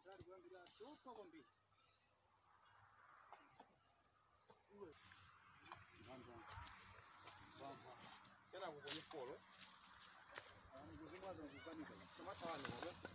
Tayari kuangalia tupo kombi. Uwe. Bamba. Tena kwenye polo. Ngozi mwanzo nzukani kama. Kama tawano.